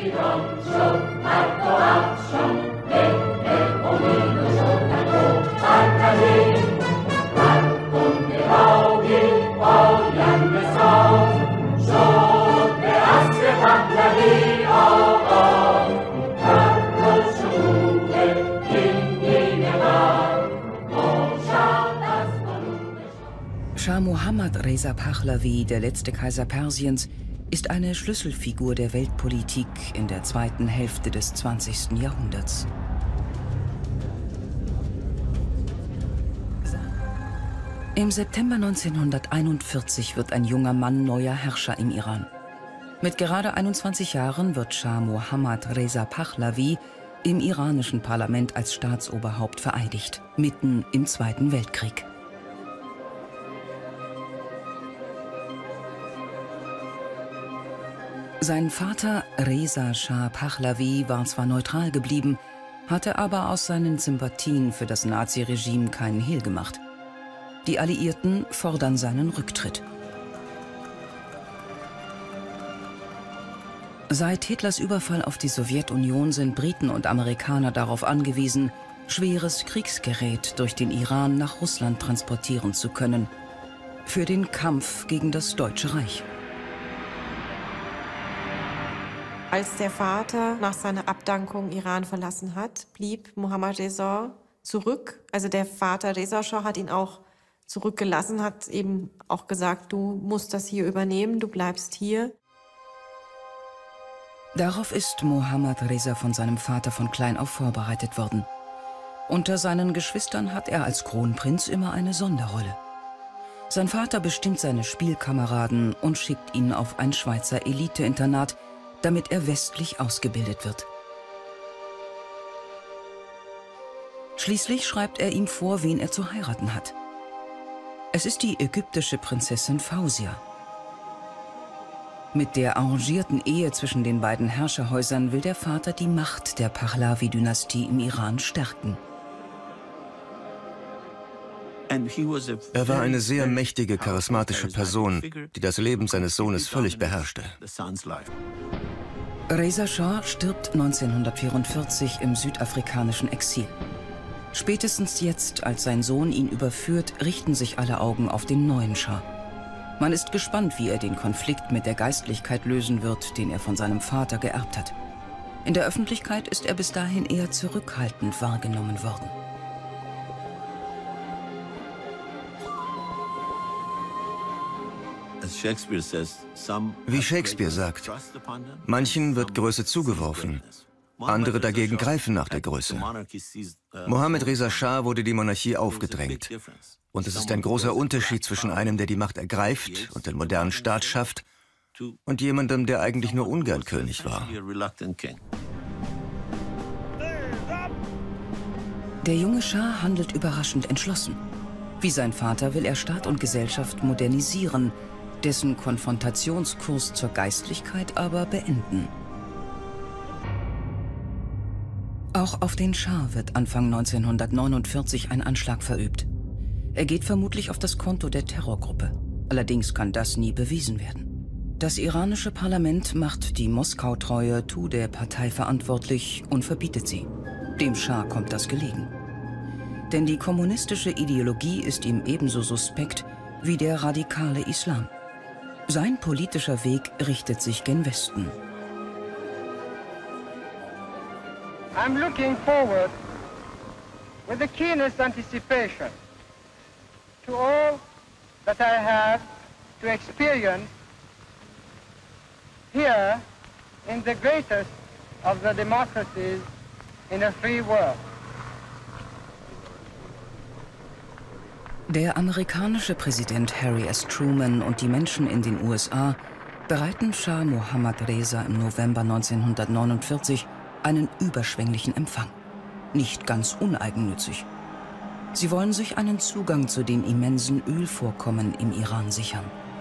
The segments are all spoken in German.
Schah Mohammad Reza Pahlavi, der letzte Kaiser Persiens, ist eine Schlüsselfigur der Weltpolitik in der zweiten Hälfte des 20. Jahrhunderts. Im September 1941 wird ein junger Mann neuer Herrscher im Iran. Mit gerade 21 Jahren wird Schah Mohammad Reza Pahlavi im iranischen Parlament als Staatsoberhaupt vereidigt, mitten im Zweiten Weltkrieg. Sein Vater Reza Schah Pahlavi war zwar neutral geblieben, hatte aber aus seinen Sympathien für das Naziregime keinen Hehl gemacht. Die Alliierten fordern seinen Rücktritt. Seit Hitlers Überfall auf die Sowjetunion sind Briten und Amerikaner darauf angewiesen, schweres Kriegsgerät durch den Iran nach Russland transportieren zu können, für den Kampf gegen das Deutsche Reich. Als der Vater nach seiner Abdankung Iran verlassen hat, blieb Mohammad Reza zurück. Also der Vater Reza Schah hat ihn auch zurückgelassen, hat eben auch gesagt, du musst das hier übernehmen, du bleibst hier. Darauf ist Mohammad Reza von seinem Vater von klein auf vorbereitet worden. Unter seinen Geschwistern hat er als Kronprinz immer eine Sonderrolle. Sein Vater bestimmt seine Spielkameraden und schickt ihn auf ein Schweizer Eliteinternat, damit er westlich ausgebildet wird. Schließlich schreibt er ihm vor, wen er zu heiraten hat. Es ist die ägyptische Prinzessin Fausia. Mit der arrangierten Ehe zwischen den beiden Herrscherhäusern will der Vater die Macht der Pahlavi-Dynastie im Iran stärken. Er war eine sehr mächtige, charismatische Person, die das Leben seines Sohnes völlig beherrschte. Reza Schah stirbt 1944 im südafrikanischen Exil. Spätestens jetzt, als sein Sohn ihn überführt, richten sich alle Augen auf den neuen Schah. Man ist gespannt, wie er den Konflikt mit der Geistlichkeit lösen wird, den er von seinem Vater geerbt hat. In der Öffentlichkeit ist er bis dahin eher zurückhaltend wahrgenommen worden. Wie Shakespeare sagt, manchen wird Größe zugeworfen, andere dagegen greifen nach der Größe. Mohammad Reza Schah wurde die Monarchie aufgedrängt. Und es ist ein großer Unterschied zwischen einem, der die Macht ergreift und den modernen Staat schafft, und jemandem, der eigentlich nur ungern König war. Der junge Schah handelt überraschend entschlossen. Wie sein Vater will er Staat und Gesellschaft modernisieren, dessen Konfrontationskurs zur Geistlichkeit aber beenden. Auch auf den Schah wird Anfang 1949 ein Anschlag verübt. Er geht vermutlich auf das Konto der Terrorgruppe. Allerdings kann das nie bewiesen werden. Das iranische Parlament macht die Moskau-treue Tudeh-Partei verantwortlich und verbietet sie. Dem Schah kommt das gelegen. Denn die kommunistische Ideologie ist ihm ebenso suspekt wie der radikale Islam. Sein politischer Weg richtet sich gen Westen. I'm looking forward with the keenest anticipation to all that I have to experience here in the greatest of the democracies in a free world. Der amerikanische Präsident Harry S. Truman und die Menschen in den USA bereiten Schah Mohammad Reza im November 1949 einen überschwänglichen Empfang. Nicht ganz uneigennützig. Sie wollen sich einen Zugang zu den immensen Ölvorkommen im Iran sichern.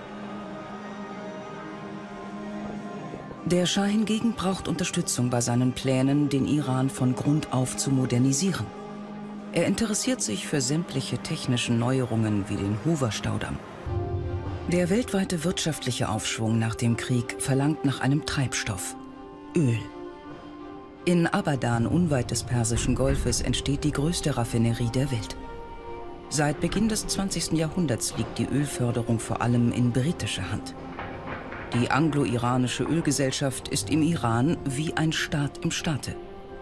Der Schah hingegen braucht Unterstützung bei seinen Plänen, den Iran von Grund auf zu modernisieren. Er interessiert sich für sämtliche technischen Neuerungen wie den Hoover-Staudamm. Der weltweite wirtschaftliche Aufschwung nach dem Krieg verlangt nach einem Treibstoff: Öl. In Abadan, unweit des Persischen Golfes, entsteht die größte Raffinerie der Welt. Seit Beginn des 20. Jahrhunderts liegt die Ölförderung vor allem in britischer Hand. Die anglo-iranische Ölgesellschaft ist im Iran wie ein Staat im Staate.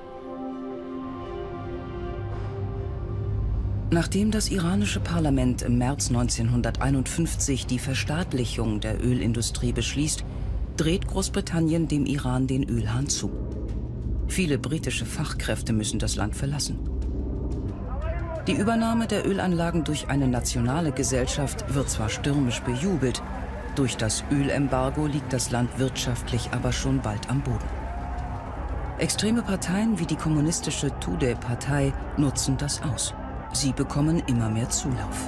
Nachdem das iranische Parlament im März 1951 die Verstaatlichung der Ölindustrie beschließt, dreht Großbritannien dem Iran den Ölhahn zu. Viele britische Fachkräfte müssen das Land verlassen. Die Übernahme der Ölanlagen durch eine nationale Gesellschaft wird zwar stürmisch bejubelt, durch das Ölembargo liegt das Land wirtschaftlich aber schon bald am Boden. Extreme Parteien wie die kommunistische Tudeh-Partei nutzen das aus. Sie bekommen immer mehr Zulauf.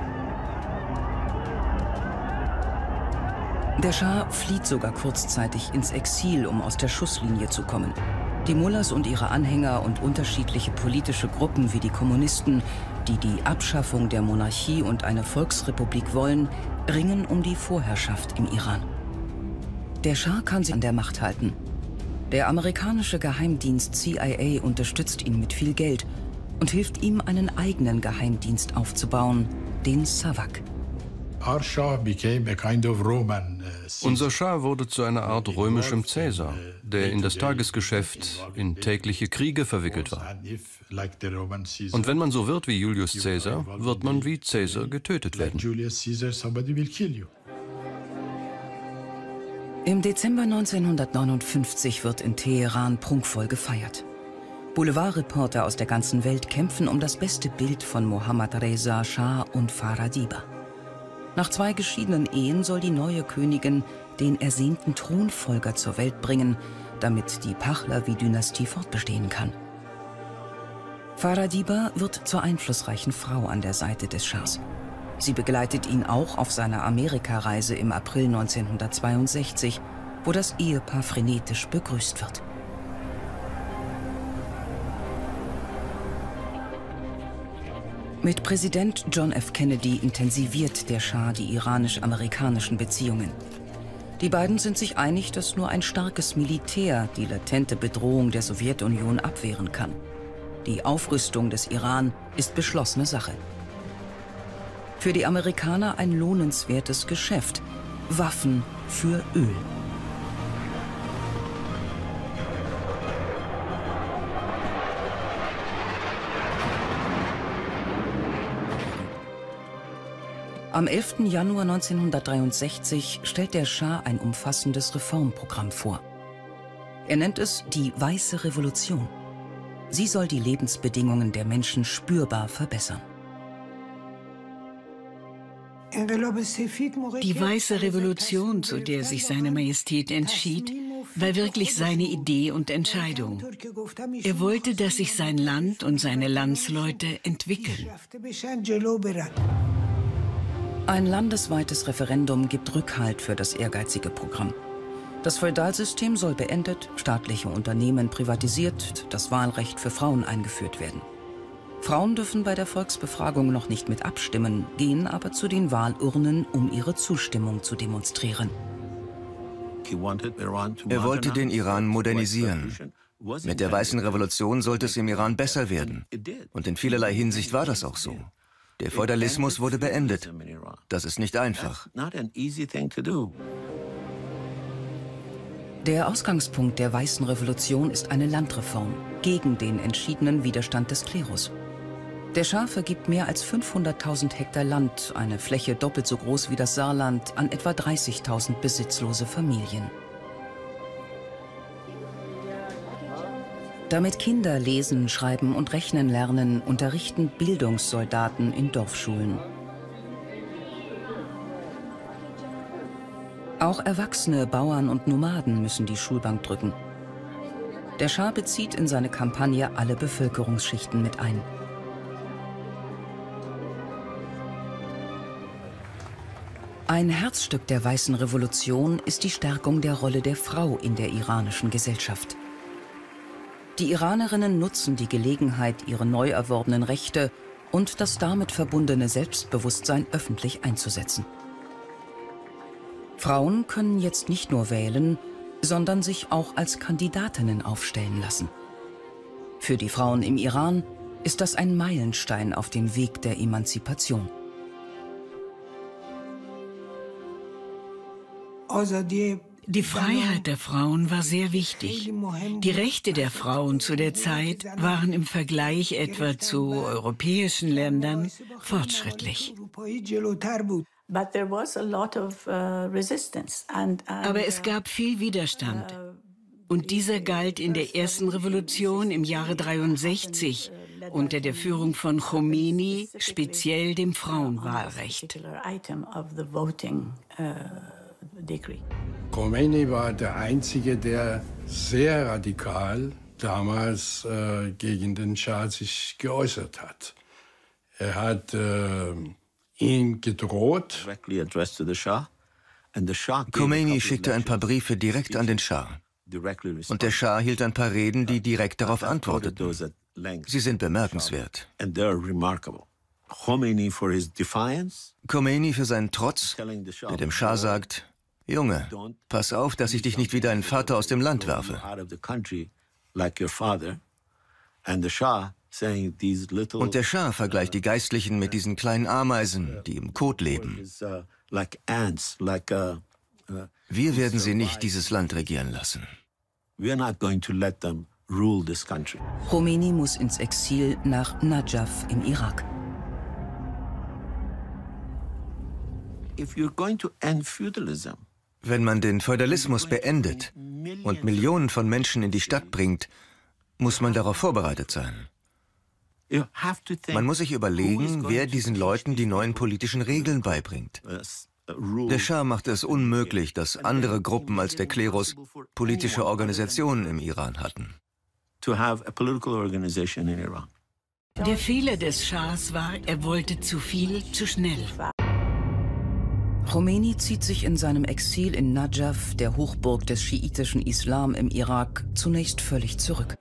Der Schah flieht sogar kurzzeitig ins Exil, um aus der Schusslinie zu kommen. Die Mullahs und ihre Anhänger und unterschiedliche politische Gruppen wie die Kommunisten, die die Abschaffung der Monarchie und eine Volksrepublik wollen, ringen um die Vorherrschaft im Iran. Der Schah kann sie an der Macht halten. Der amerikanische Geheimdienst CIA unterstützt ihn mit viel Geld und hilft ihm, einen eigenen Geheimdienst aufzubauen, den SAVAK. Unser Schah wurde zu einer Art römischem Cäsar, der in das Tagesgeschäft, in tägliche Kriege verwickelt war. Und wenn man so wird wie Julius Caesar, wird man wie Caesar getötet werden. Im Dezember 1959 wird in Teheran prunkvoll gefeiert. Boulevardreporter aus der ganzen Welt kämpfen um das beste Bild von Mohammad Reza Schah und Farah Diba. Nach 2 geschiedenen Ehen soll die neue Königin den ersehnten Thronfolger zur Welt bringen, damit die Pahlavi-Dynastie fortbestehen kann. Farah Diba wird zur einflussreichen Frau an der Seite des Schahs. Sie begleitet ihn auch auf seiner Amerikareise im April 1962, wo das Ehepaar frenetisch begrüßt wird. Mit Präsident John F. Kennedy intensiviert der Schah die iranisch-amerikanischen Beziehungen. Die beiden sind sich einig, dass nur ein starkes Militär die latente Bedrohung der Sowjetunion abwehren kann. Die Aufrüstung des Iran ist beschlossene Sache. Für die Amerikaner ein lohnenswertes Geschäft. Waffen für Öl. Am 11. Januar 1963 stellt der Schah ein umfassendes Reformprogramm vor. Er nennt es die Weiße Revolution. Sie soll die Lebensbedingungen der Menschen spürbar verbessern. Die Weiße Revolution, zu der sich seine Majestät entschied, war wirklich seine Idee und Entscheidung. Er wollte, dass sich sein Land und seine Landsleute entwickeln. Ein landesweites Referendum gibt Rückhalt für das ehrgeizige Programm. Das Feudalsystem soll beendet, staatliche Unternehmen privatisiert, das Wahlrecht für Frauen eingeführt werden. Frauen dürfen bei der Volksbefragung noch nicht mit abstimmen, gehen aber zu den Wahlurnen, um ihre Zustimmung zu demonstrieren. Er wollte den Iran modernisieren. Mit der Weißen Revolution sollte es im Iran besser werden. Und in vielerlei Hinsicht war das auch so. Der Feudalismus wurde beendet. Das ist nicht einfach. Der Ausgangspunkt der Weißen Revolution ist eine Landreform gegen den entschiedenen Widerstand des Klerus. Der Schah vergibt mehr als 500.000 Hektar Land, eine Fläche doppelt so groß wie das Saarland, an etwa 30.000 besitzlose Familien. Damit Kinder lesen, schreiben und rechnen lernen, unterrichten Bildungssoldaten in Dorfschulen. Auch Erwachsene, Bauern und Nomaden müssen die Schulbank drücken. Der Schah bezieht in seine Kampagne alle Bevölkerungsschichten mit ein. Ein Herzstück der Weißen Revolution ist die Stärkung der Rolle der Frau in der iranischen Gesellschaft. Die Iranerinnen nutzen die Gelegenheit, ihre neu erworbenen Rechte und das damit verbundene Selbstbewusstsein öffentlich einzusetzen. Frauen können jetzt nicht nur wählen, sondern sich auch als Kandidatinnen aufstellen lassen. Für die Frauen im Iran ist das ein Meilenstein auf dem Weg der Emanzipation. Die Freiheit der Frauen war sehr wichtig. Die Rechte der Frauen zu der Zeit waren im Vergleich etwa zu europäischen Ländern fortschrittlich. Aber es gab viel Widerstand. Und dieser galt in der ersten Revolution im Jahre 63 unter der Führung von Khomeini speziell dem Frauenwahlrecht. Khomeini war der Einzige, der sehr radikal damals gegen den Schah sich geäußert hat. Er hat ihn gedroht. Khomeini schickte ein paar Briefe direkt an den Schah. Und der Schah hielt ein paar Reden, die direkt darauf antworteten. Sie sind bemerkenswert. Khomeini für seinen Trotz, der dem Schah sagt: Junge, pass auf, dass ich dich nicht wie deinen Vater aus dem Land werfe. Und der Schah vergleicht die Geistlichen mit diesen kleinen Ameisen, die im Kot leben. Wir werden sie nicht dieses Land regieren lassen. Khomeini muss ins Exil nach Najaf im Irak. Wenn man den Feudalismus beendet und Millionen von Menschen in die Stadt bringt, muss man darauf vorbereitet sein. Man muss sich überlegen, wer diesen Leuten die neuen politischen Regeln beibringt. Der Schah machte es unmöglich, dass andere Gruppen als der Klerus politische Organisationen im Iran hatten. Der Fehler des Schahs war, er wollte zu viel, zu schnell. Khomeini zieht sich in seinem Exil in Najaf, der Hochburg des schiitischen Islam im Irak, zunächst völlig zurück.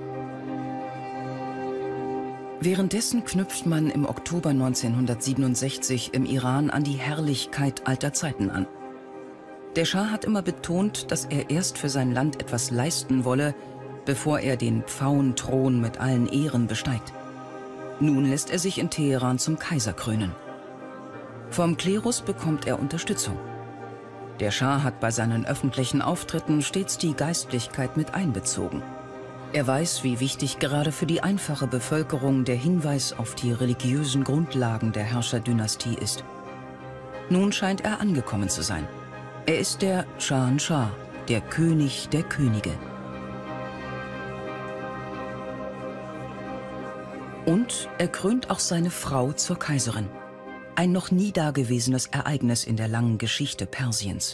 Währenddessen knüpft man im Oktober 1967 im Iran an die Herrlichkeit alter Zeiten an. Der Schah hat immer betont, dass er erst für sein Land etwas leisten wolle, bevor er den Pfauenthron mit allen Ehren besteigt. Nun lässt er sich in Teheran zum Kaiser krönen. Vom Klerus bekommt er Unterstützung. Der Schah hat bei seinen öffentlichen Auftritten stets die Geistlichkeit mit einbezogen. Er weiß, wie wichtig gerade für die einfache Bevölkerung der Hinweis auf die religiösen Grundlagen der Herrscherdynastie ist. Nun scheint er angekommen zu sein. Er ist der Shahanshah, der König der Könige. Und er krönt auch seine Frau zur Kaiserin. Ein noch nie dagewesenes Ereignis in der langen Geschichte Persiens.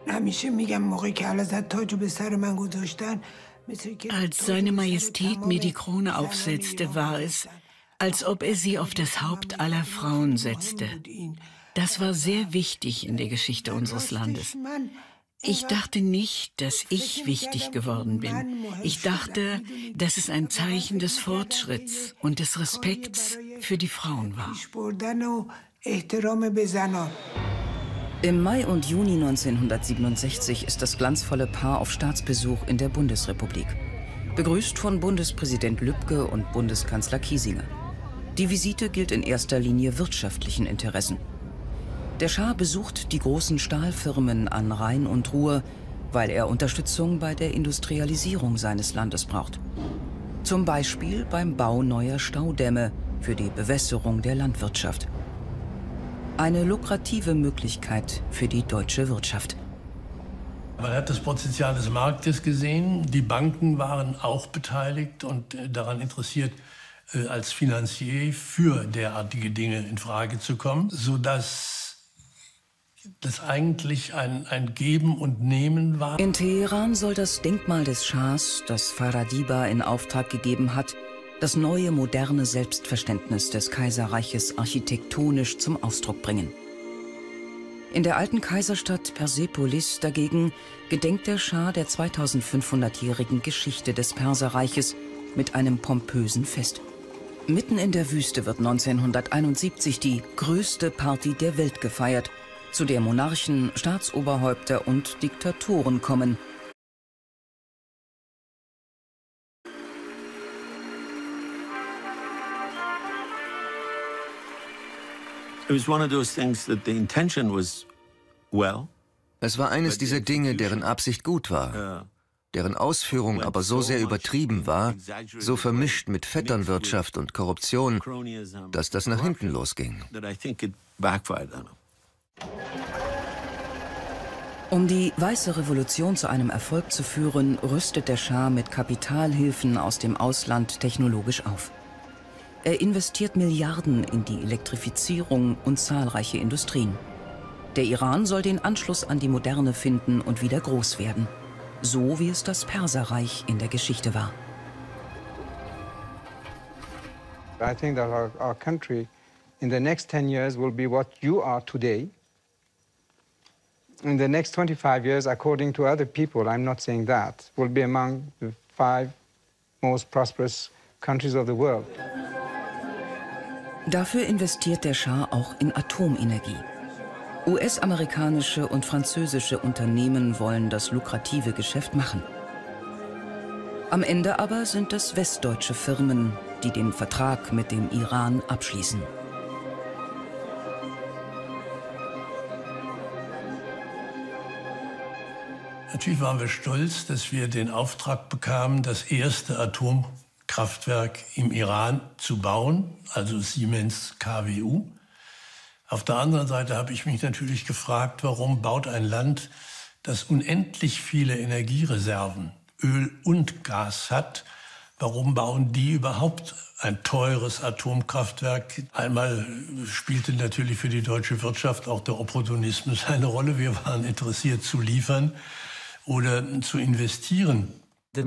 Als seine Majestät mir die Krone aufsetzte, war es, als ob er sie auf das Haupt aller Frauen setzte. Das war sehr wichtig in der Geschichte unseres Landes. Ich dachte nicht, dass ich wichtig geworden bin. Ich dachte, dass es ein Zeichen des Fortschritts und des Respekts für die Frauen war. Im Mai und Juni 1967 ist das glanzvolle Paar auf Staatsbesuch in der Bundesrepublik. Begrüßt von Bundespräsident Lübke und Bundeskanzler Kiesinger. Die Visite gilt in erster Linie wirtschaftlichen Interessen. Der Schah besucht die großen Stahlfirmen an Rhein und Ruhr, weil er Unterstützung bei der Industrialisierung seines Landes braucht. Zum Beispiel beim Bau neuer Staudämme für die Bewässerung der Landwirtschaft. Eine lukrative Möglichkeit für die deutsche Wirtschaft. Man hat das Potenzial des Marktes gesehen. Die Banken waren auch beteiligt und daran interessiert, als Finanzier für derartige Dinge in Frage zu kommen, sodass das eigentlich ein Geben und Nehmen war. In Teheran soll das Denkmal des Schahs, das Faradiba in Auftrag gegeben hat, das neue, moderne Selbstverständnis des Kaiserreiches architektonisch zum Ausdruck bringen. In der alten Kaiserstadt Persepolis dagegen gedenkt der Schah der 2500-jährigen Geschichte des Perserreiches mit einem pompösen Fest. Mitten in der Wüste wird 1971 die größte Party der Welt gefeiert, zu der Monarchen, Staatsoberhäupter und Diktatoren kommen, Es war eines dieser Dinge, deren Absicht gut war, deren Ausführung aber so sehr übertrieben war, so vermischt mit Vetternwirtschaft und Korruption, dass das nach hinten losging. Um die Weiße Revolution zu einem Erfolg zu führen, rüstet der Schah mit Kapitalhilfen aus dem Ausland technologisch auf. Er investiert Milliarden in die Elektrifizierung und zahlreiche Industrien. Der Iran soll den Anschluss an die Moderne finden und wieder groß werden, so wie es das Perserreich in der Geschichte war. I think that our country in the next 10 years will be what you are today. In the next 25 years, according to other people, I'm not saying that, will be among the 5 most prosperous countries of the world. Dafür investiert der Schah auch in Atomenergie. US-amerikanische und französische Unternehmen wollen das lukrative Geschäft machen. Am Ende aber sind es westdeutsche Firmen, die den Vertrag mit dem Iran abschließen. Natürlich waren wir stolz, dass wir den Auftrag bekamen, das erste Atomkraftwerk im Iran zu bauen, also Siemens KWU. Auf der anderen Seite habe ich mich natürlich gefragt, warum baut ein Land, das unendlich viele Energiereserven, Öl und Gas hat, warum bauen die überhaupt ein teures Atomkraftwerk? Einmal spielte natürlich für die deutsche Wirtschaft auch der Opportunismus eine Rolle. Wir waren interessiert zu liefern oder zu investieren. Die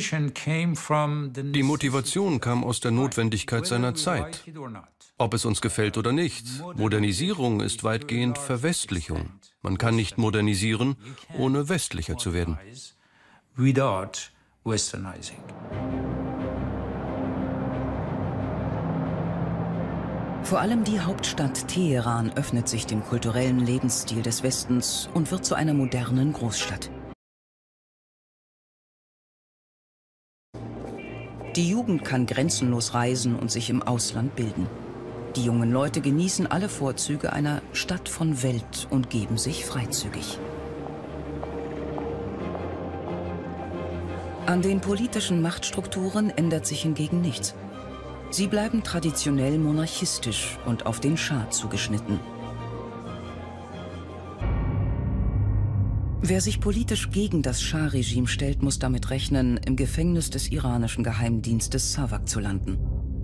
Motivation kam aus der Notwendigkeit seiner Zeit. Ob es uns gefällt oder nicht, Modernisierung ist weitgehend Verwestlichung. Man kann nicht modernisieren, ohne westlicher zu werden. Vor allem die Hauptstadt Teheran öffnet sich dem kulturellen Lebensstil des Westens und wird zu einer modernen Großstadt. Die Jugend kann grenzenlos reisen und sich im Ausland bilden. Die jungen Leute genießen alle Vorzüge einer Stadt von Welt und geben sich freizügig. An den politischen Machtstrukturen ändert sich hingegen nichts. Sie bleiben traditionell monarchistisch und auf den Schah zugeschnitten. Wer sich politisch gegen das Schah-Regime stellt, muss damit rechnen, im Gefängnis des iranischen Geheimdienstes Savak zu landen.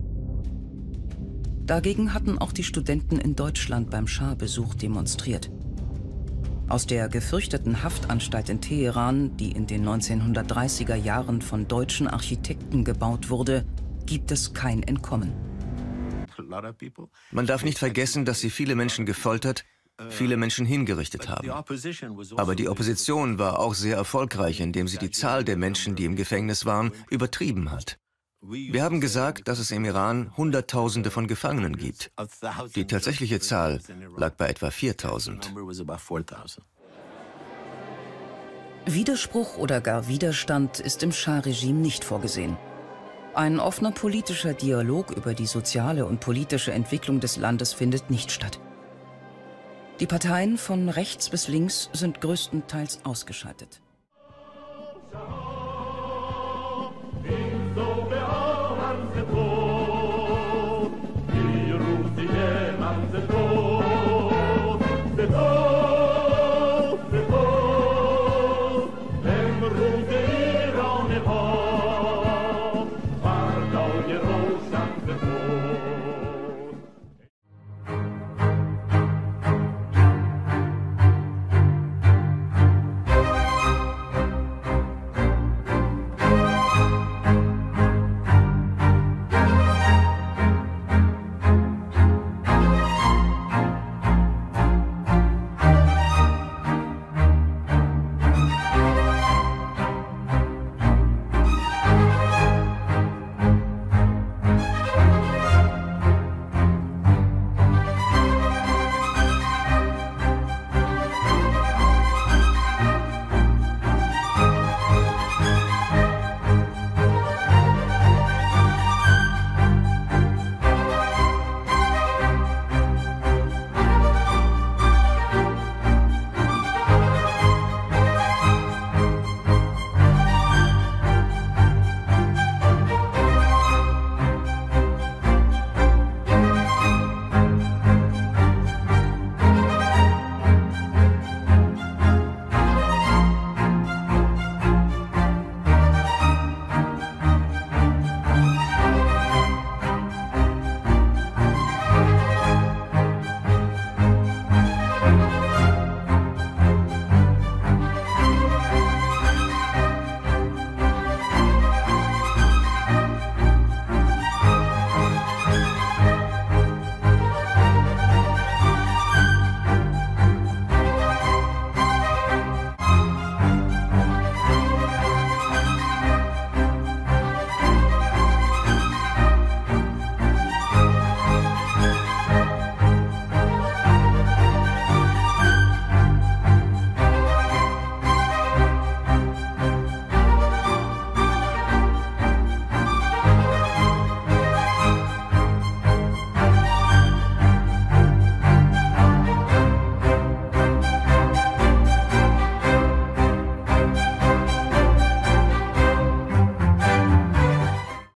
Dagegen hatten auch die Studenten in Deutschland beim Schah-Besuch demonstriert. Aus der gefürchteten Haftanstalt in Teheran, die in den 1930er Jahren von deutschen Architekten gebaut wurde, gibt es kein Entkommen. Man darf nicht vergessen, dass sie viele Menschen gefoltert, viele Menschen hingerichtet haben. Aber die Opposition war auch sehr erfolgreich, indem sie die Zahl der Menschen, die im Gefängnis waren, übertrieben hat. Wir haben gesagt, dass es im Iran Hunderttausende von Gefangenen gibt. Die tatsächliche Zahl lag bei etwa 4000. Widerspruch oder gar Widerstand ist im Schah-Regime nicht vorgesehen. Ein offener politischer Dialog über die soziale und politische Entwicklung des Landes findet nicht statt. Die Parteien von rechts bis links sind größtenteils ausgeschaltet.